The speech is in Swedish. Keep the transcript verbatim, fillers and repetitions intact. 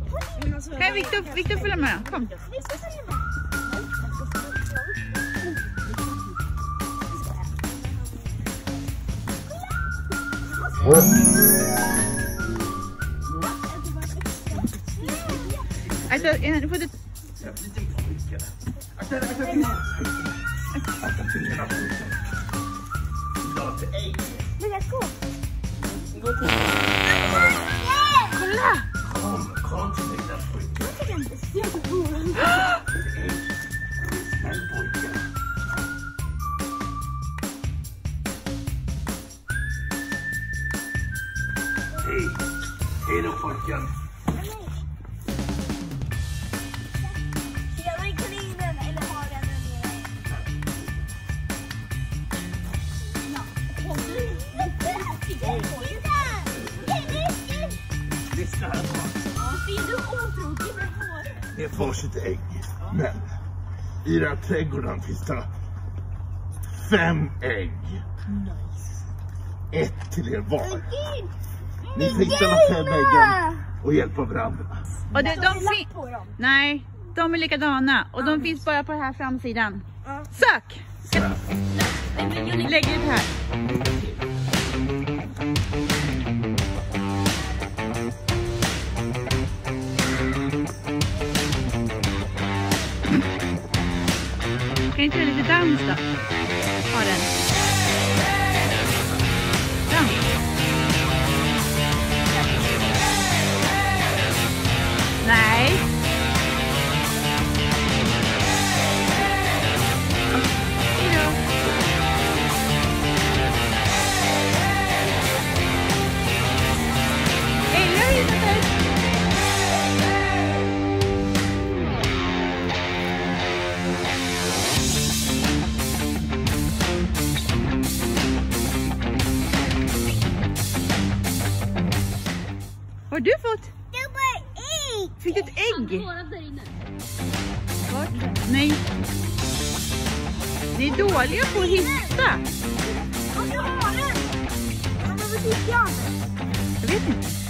Kan Victor, Victor följa med? Kom. Alltså, du får det... En liten pojke. Akta, akta, akta. Akta fingrarna på den. Glad till ägg. Men jag går. Gå till. Kolla! Kom, kom till mig där pojke. Jag kan inte se på den. Snäll pojke. Hej. Hej då pojken. Lyssna här. Det är varsitt ägg. Men i den här trädgården finns det fem ägg. Ett till er var. Ni får hitta de fem äggen och hjälpa varandra. Och det, de fin- Nej, de är likadana. Och de finns bara på den här framsidan. Sök! Lägg det här. Kan inte göra lite dans då? Ha den. Dans. Nej. Hejdå. Hej då, Vad har du fått? Det var ägg. Fick du ett ägg? Vart? Nej. Ni är dåliga på att hitta. Och du har den. Men vad tycker jag? Jag vet inte.